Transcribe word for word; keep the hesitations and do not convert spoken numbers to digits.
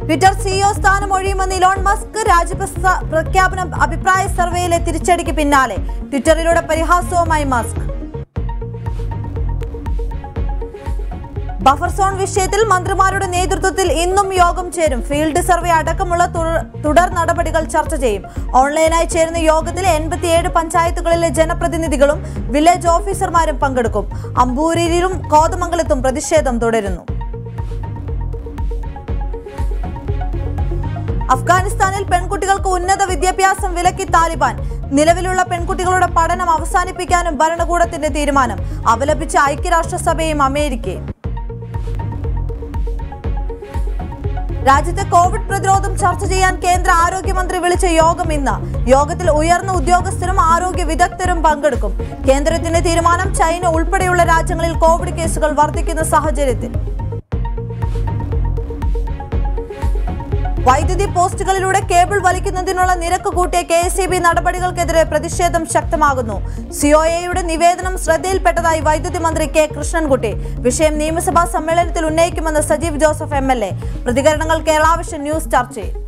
Twitter CEO സ്ഥാനം ഒഴിയുമെന്ന് Elon Musk. രാജ്യപ്രഖ്യാപനം അഭിപ്രായ സർവേയിലെ തിരിച്ചടിക്ക് പിന്നാലെ ട്വിറ്ററിലൂടെ പരിഹാസവുമായി മസ്ക്. ബഫർ സോൺ വിഷയത്തിൽ മന്ത്രിമാരുടെ നേതൃത്വത്തിൽ ഇന്നും യോഗം ചേരും. ഫീൽഡ് സർവേ അടക്കമുള്ള തുടർ നടപടികൾ ചർച്ച ചെയ്യും. ഓൺലൈനായി ചേരുന്ന യോഗത്തിൽ എൺപത്തിയേഴ് പഞ്ചായത്തുകളിലെ ജനപ്രതിനിധികളും വില്ലേജ് ഓഫീസർമാരും പങ്കെടുക്കും. അമ്പൂരിയിലും കോതമംഗലത്തും പ്രതിഷേധം തുടരുന്നു. അഫ്ഗാനിസ്ഥാനിൽ പെൺകുട്ടികൾക്ക് ഉന്നത വിദ്യാഭ്യാസം വിലക്കി താലിബാൻ. നിലവിലുള്ള പെൺകുട്ടികളുടെ പഠനം അവസാനിപ്പിക്കാനും ഭരണകൂടത്തിന്റെ തീരുമാനം. അപലപിച്ച ഐക്യരാഷ്ട്രസഭയും അമേരിക്കയും. രാജ്യത്തെ കോവിഡ് പ്രതിരോധം ചർച്ച ചെയ്യാൻ കേന്ദ്ര ആരോഗ്യമന്ത്രി വിളിച്ച യോഗം ഇന്ന്. യോഗത്തിൽ ഉയർന്ന ഉദ്യോഗസ്ഥരും ആരോഗ്യ വിദഗ്ധരും പങ്കെടുക്കും. കേന്ദ്രത്തിന്റെ തീരുമാനം ചൈന ഉൾപ്പെടെയുള്ള രാജ്യങ്ങളിൽ കോവിഡ് കേസുകൾ വർദ്ധിക്കുന്ന സാഹചര്യത്തിൽ. വൈദ്യുതി പോസ്റ്റുകളിലൂടെ കേബിൾ വലിക്കുന്നതിനുള്ള നിരക്ക് കൂട്ടിയ കെ എസ് ഇ ബി നടപടികൾക്കെതിരെ പ്രതിഷേധം ശക്തമാകുന്നു. സിഒഎയുടെ നിവേദനം ശ്രദ്ധയിൽപ്പെട്ടതായി വൈദ്യുതി മന്ത്രി കെ കൃഷ്ണൻകുട്ടി. വിഷയം നിയമസഭാ സമ്മേളനത്തിൽ ഉന്നയിക്കുമെന്ന് Sajeev Joseph M L A. പ്രതികരണങ്ങൾ കേരള വിഷൻ ന്യൂസ് ചർച്ചയിൽ.